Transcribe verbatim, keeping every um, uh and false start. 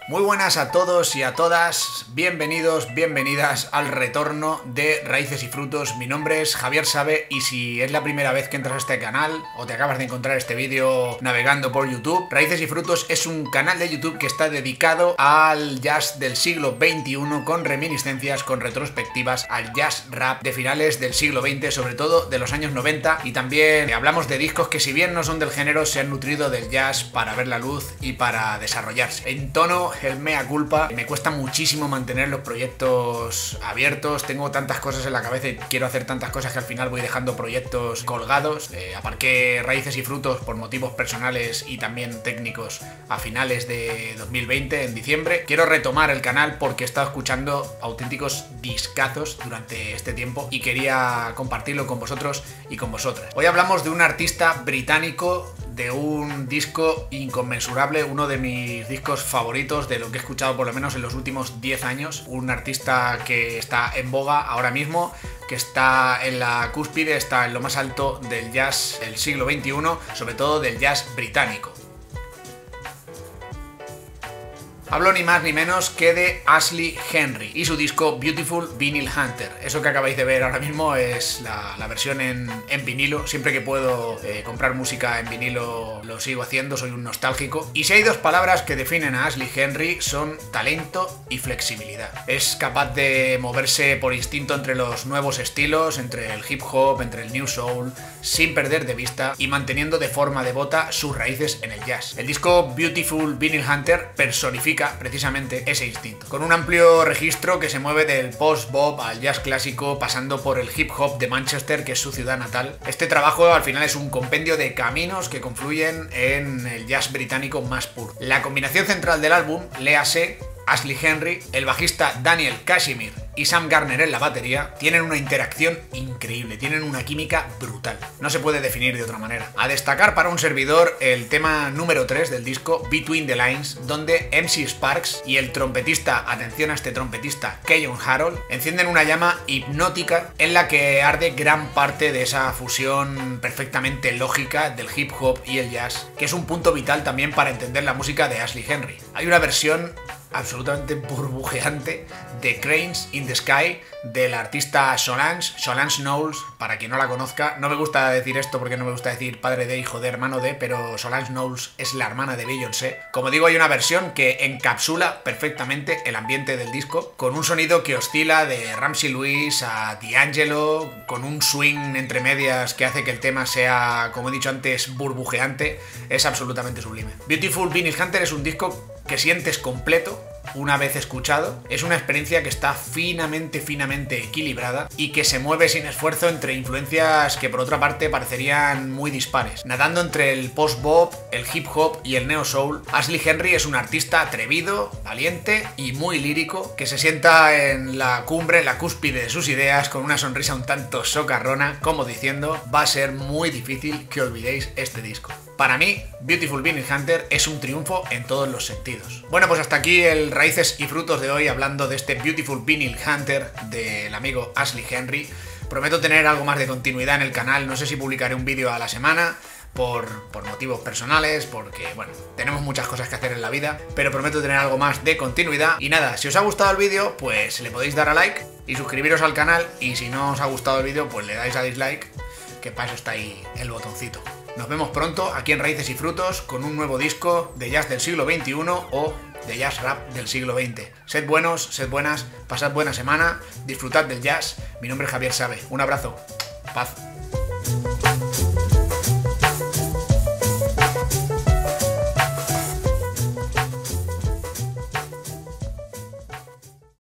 Muy buenas a todos y a todas, bienvenidos, bienvenidas al retorno de Raíces y Frutos. Mi nombre es Javier Sabe y si es la primera vez que entras a este canal o te acabas de encontrar este vídeo navegando por YouTube, Raíces y Frutos es un canal de YouTube que está dedicado al jazz del siglo veintiuno con reminiscencias, con retrospectivas al jazz rap de finales del siglo veinte, sobre todo de los años noventa, y también hablamos de discos que si bien no son del género se han nutrido del jazz para ver la luz y para desarrollarse. En tono el mea culpa, me cuesta muchísimo mantener los proyectos abiertos, tengo tantas cosas en la cabeza y quiero hacer tantas cosas que al final voy dejando proyectos colgados. Eh, aparqué Raíces y Frutos por motivos personales y también técnicos a finales de dos mil veinte, en diciembre. Quiero retomar el canal porque he estado escuchando auténticos discazos durante este tiempo y quería compartirlo con vosotros y con vosotras. Hoy hablamos de un artista británico, de un disco inconmensurable, uno de mis discos favoritos de lo que he escuchado por lo menos en los últimos diez años, un artista que está en boga ahora mismo, que está en la cúspide, está en lo más alto del jazz del siglo veintiuno, sobre todo del jazz británico. Hablo ni más ni menos que de Ashley Henry y su disco Beautiful Vinyl Hunter. Eso que acabáis de ver ahora mismo es la, la versión en, en vinilo. Siempre que puedo eh, comprar música en vinilo lo sigo haciendo, soy un nostálgico. Y si hay dos palabras que definen a Ashley Henry son talento y flexibilidad. Es capaz de moverse por instinto entre los nuevos estilos, entre el hip hop, entre el new soul, sin perder de vista y manteniendo de forma devota sus raíces en el jazz. El disco Beautiful Vinyl Hunter personifica precisamente ese instinto, con un amplio registro que se mueve del post-bop al jazz clásico, pasando por el hip hop de Manchester, que es su ciudad natal. Este trabajo al final es un compendio de caminos que confluyen en el jazz británico más puro. La combinación central del álbum, léase Ashley Henry, el bajista Daniel Kashmir y Sam Garner en la batería, tienen una interacción increíble, tienen una química brutal. No se puede definir de otra manera. A destacar para un servidor el tema número tres del disco, Between the Lines, donde M C Sparks y el trompetista, atención a este trompetista, Keyon Harold, encienden una llama hipnótica en la que arde gran parte de esa fusión perfectamente lógica del hip hop y el jazz, que es un punto vital también para entender la música de Ashley Henry. Hay una versión absolutamente burbujeante de Cranes in the Sky del artista Solange, Solange Knowles, para quien no la conozca. No me gusta decir esto porque no me gusta decir padre de, hijo de, hermano de, pero Solange Knowles es la hermana de Beyoncé. Como digo, hay una versión que encapsula perfectamente el ambiente del disco, con un sonido que oscila de Ramsey Lewis a D'Angelo, con un swing entre medias que hace que el tema sea, como he dicho antes, burbujeante. Es absolutamente sublime. Beautiful Vinyl Hunter es un disco que sientes completo una vez escuchado. Es una experiencia que está finamente, finamente equilibrada y que se mueve sin esfuerzo entre influencias que por otra parte parecerían muy dispares. Nadando entre el post-bop, el hip hop y el neo soul, Ashley Henry es un artista atrevido, valiente y muy lírico, que se sienta en la cumbre, en la cúspide de sus ideas, con una sonrisa un tanto socarrona, como diciendo, va a ser muy difícil que olvidéis este disco. Para mí, Beautiful Vinyl Hunter es un triunfo en todos los sentidos. Bueno, pues hasta aquí el Raíces y Frutos de hoy, hablando de este Beautiful Vinyl Hunter del amigo Ashley Henry. Prometo tener algo más de continuidad en el canal, no sé si publicaré un vídeo a la semana, por, por motivos personales, porque, bueno, tenemos muchas cosas que hacer en la vida, pero prometo tener algo más de continuidad. Y nada, si os ha gustado el vídeo, pues le podéis dar a like y suscribiros al canal, y si no os ha gustado el vídeo, pues le dais a dislike, que para eso está ahí el botoncito. Nos vemos pronto aquí en Raíces y Frutos con un nuevo disco de jazz del siglo veintiuno o de jazz rap del siglo veinte. Sed buenos, sed buenas, pasad buena semana, disfrutad del jazz. Mi nombre es Javier Sabe. Un abrazo. Paz.